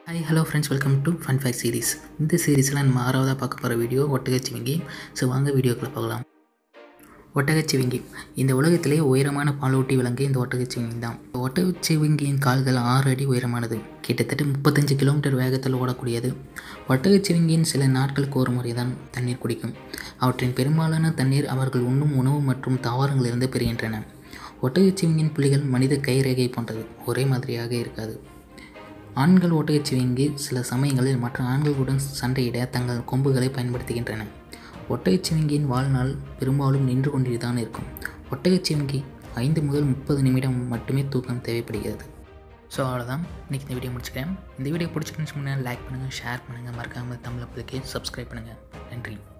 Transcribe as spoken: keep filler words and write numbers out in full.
Hi hello friends, welcome to fun fact series. இந்த சீரீஸில் நம்ம ஆறாவதாக பார்க்க போகிற வீடியோ ஒட்டகச்சிவிங்கி. ஸோ வாங்க வீடியோக்குள்ளே பார்க்கலாம். ஒட்டகச்சிவிங்கி இந்த உலகத்திலே உயரமான பாலூட்டி விலங்கு இந்த ஒட்டகச்சிவிங்கி தான். ஒட்டகச்சிவிங்கியின் கால்கள் ஆறு அடி உயரமானது, கிட்டத்தட்ட முப்பத்தஞ்சு கிலோமீட்டர் வேகத்தில் ஓடக்கூடியது. ஒட்டகச்சிவிங்கியின் சில நாட்களுக்கு ஒரு முறை தான் தண்ணீர் குடிக்கும். அவற்றின் பெரும்பாலான தண்ணீர் அவர்கள் உண்ணும் உணவு மற்றும் தாவரங்களிலிருந்து பெறுகின்றன. ஒட்டகச்சிவிங்கியின் புள்ளிகள் மனித கைரேகை போன்றது, ஒரே மாதிரியாக இருக்காது. ஆண்கள் ஒட்டகச்சிவிங்கி சில சமயங்களில் மற்ற ஆண்களுடன் சண்டையிட தங்கள் கொம்புகளை பயன்படுத்துகின்றன. ஒட்டகச்சிவிங்கியின் வாழ்நாள் பெரும்பாலும் நின்று கொண்டே தான் இருக்கும். ஒட்டகச்சிவிங்கி ஐந்து முதல் முப்பது நிமிடம் மட்டுமே தூக்கம் தேவைப்படுகிறது. ஸோ அவ்வளோதான், இன்றைக்கி இந்த வீடியோ முடிச்சுக்கிறேன். இந்த வீடியோ பிடிச்சிருந்துச்சு முன்னாடி லைக் பண்ணுங்கள், ஷேர் பண்ணுங்கள், மறக்காமல் தமிழ் அப்பளுக்கு சப்ஸ்கிரைப் பண்ணுங்கள். நன்றி.